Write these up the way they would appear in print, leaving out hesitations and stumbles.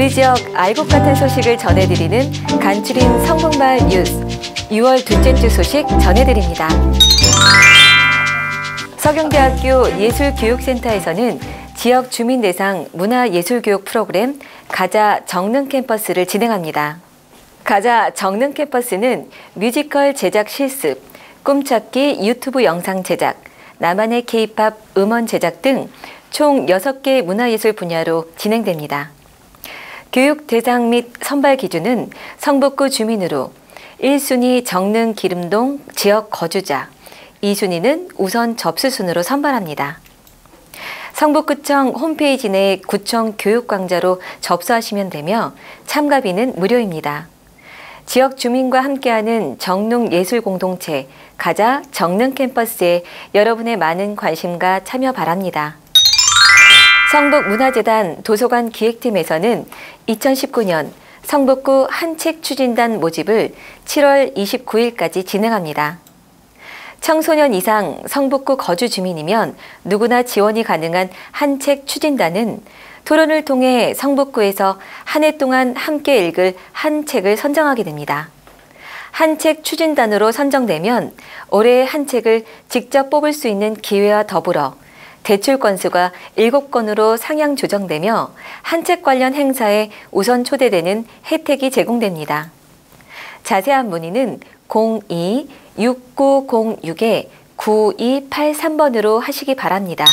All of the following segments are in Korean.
우리 지역 알곡 같은 소식을 전해드리는 간추린 성북마을 뉴스 6월 둘째 주 소식 전해드립니다. 서경대학교 예술교육센터에서는 지역 주민 대상 문화예술교육 프로그램 가자 정능 캠퍼스를 진행합니다. 가자 정능 캠퍼스는 뮤지컬 제작 실습, 꿈찾기 유튜브 영상 제작, 나만의 K-팝 음원 제작 등 총 6개 문화예술 분야로 진행됩니다. 교육 대상 및 선발 기준은 성북구 주민으로 1순위 정능 기름동 지역 거주자, 2순위는 우선 접수순으로 선발합니다. 성북구청 홈페이지 내 구청 교육광자로 접수하시면 되며 참가비는 무료입니다. 지역 주민과 함께하는 정릉 예술 공동체 가자 정릉 캠퍼스에 여러분의 많은 관심과 참여 바랍니다. 성북문화재단 도서관 기획팀에서는 2019년 성북구 한책 추진단 모집을 7월 29일까지 진행합니다. 청소년 이상 성북구 거주 주민이면 누구나 지원이 가능한 한책 추진단은 토론을 통해 성북구에서 한 해 동안 함께 읽을 한 책을 선정하게 됩니다. 한책 추진단으로 선정되면 올해의 한 책을 직접 뽑을 수 있는 기회와 더불어 대출 건수가 7건으로 상향 조정되며 한책 관련 행사에 우선 초대되는 혜택이 제공됩니다. 자세한 문의는 02-6906-9283번으로 하시기 바랍니다.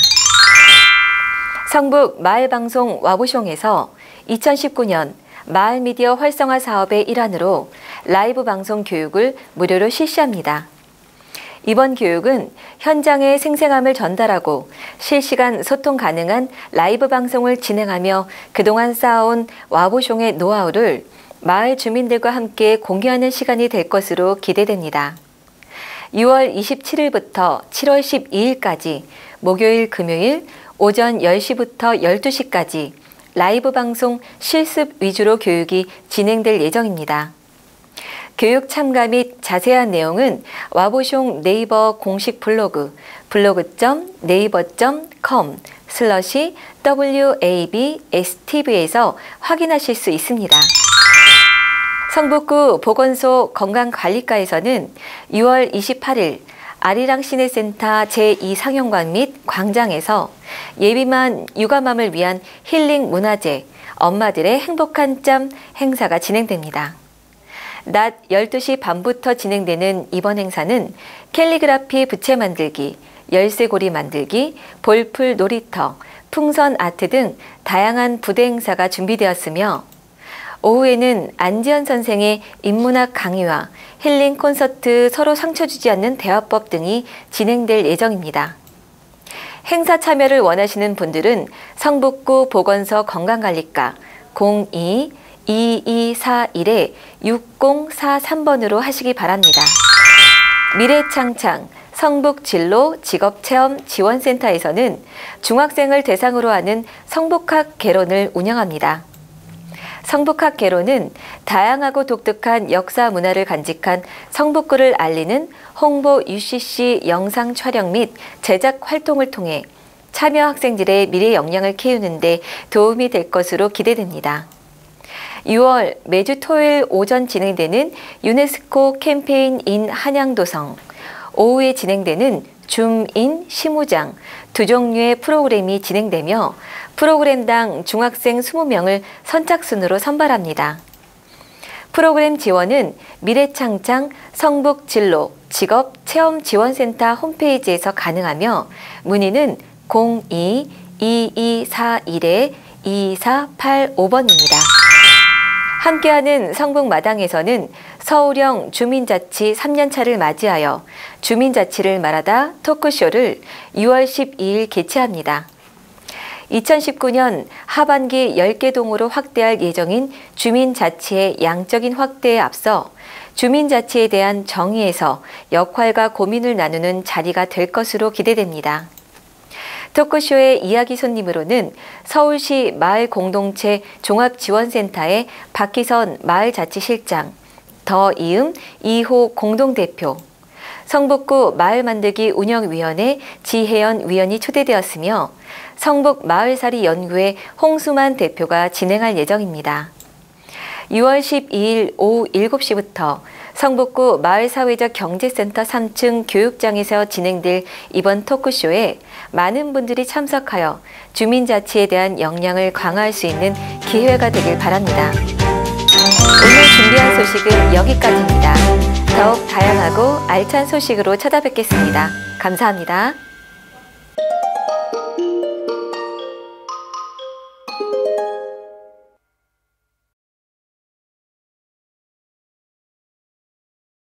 성북 마을방송 와보숑에서 2019년 마을미디어 활성화 사업의 일환으로 라이브 방송 교육을 무료로 실시합니다. 이번 교육은 현장의 생생함을 전달하고 실시간 소통 가능한 라이브 방송을 진행하며 그동안 쌓아온 와보숑의 노하우를 마을 주민들과 함께 공유하는 시간이 될 것으로 기대됩니다. 6월 27일부터 7월 12일까지 목요일, 금요일 오전 10시부터 12시까지 라이브 방송 실습 위주로 교육이 진행될 예정입니다. 교육 참가 및 자세한 내용은 와보숑 네이버 공식 블로그 blog.naver.com/wabstv에서 확인하실 수 있습니다. 성북구 보건소 건강관리과에서는 6월 28일 아리랑 시내센터 제2상영관 및 광장에서 예비만 육아맘을 위한 힐링 문화제 엄마들의 행복한 짬 행사가 진행됩니다. 낮 12시 반부터 진행되는 이번 행사는 캘리그라피 부채 만들기, 열쇠고리 만들기, 볼풀 놀이터, 풍선 아트 등 다양한 부대 행사가 준비되었으며 오후에는 안지연 선생의 인문학 강의와 힐링 콘서트 서로 상처 주지 않는 대화법 등이 진행될 예정입니다. 행사 참여를 원하시는 분들은 성북구 보건소 건강관리과 02-2241-6043번으로 하시기 바랍니다. 미래창창 성북진로 직업체험지원센터에서는 중학생을 대상으로 하는 성북학 개론을 운영합니다. 성북학 개론은 다양하고 독특한 역사 문화를 간직한 성북구를 알리는 홍보 UCC 영상 촬영 및 제작 활동을 통해 참여 학생들의 미래 역량을 키우는 데 도움이 될 것으로 기대됩니다. 6월 매주 토요일 오전 진행되는 유네스코 캠페인 인 한양도성, 오후에 진행되는 줌인 시무장 두 종류의 프로그램이 진행되며 프로그램당 중학생 20명을 선착순으로 선발합니다. 프로그램 지원은 미래창창 성북진로 직업체험지원센터 홈페이지에서 가능하며 문의는 02-2241-2485번입니다. 함께하는 성북마당에서는 서울형 주민자치 3년차를 맞이하여 주민자치를 말하다 토크쇼를 6월 12일 개최합니다. 2019년 하반기 10개 동으로 확대할 예정인 주민자치의 양적인 확대에 앞서 주민자치에 대한 정의에서 역할과 고민을 나누는 자리가 될 것으로 기대됩니다. 토크쇼의 이야기 손님으로는 서울시 마을공동체 종합지원센터의 박희선 마을자치실장, 더이음 2호 공동대표, 성북구 마을만들기 운영위원회 지혜연 위원이 초대되었으며 성북 마을살이 연구회 홍수만 대표가 진행할 예정입니다. 6월 12일 오후 7시부터 성북구 마을사회적 경제센터 3층 교육장에서 진행될 이번 토크쇼에 많은 분들이 참석하여 주민자치에 대한 역량을 강화할 수 있는 기회가 되길 바랍니다. 오늘 준비한 소식은 여기까지입니다. 더욱 다양하고 알찬 소식으로 찾아뵙겠습니다. 감사합니다.